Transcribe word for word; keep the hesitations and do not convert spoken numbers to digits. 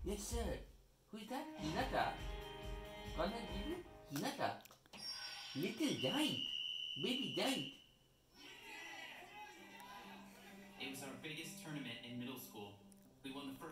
Yes, sir. Who is that? Hinata. Colonel Evil? Hinata. Little giant. Baby giant. It was our biggest tournament in middle school. We won the first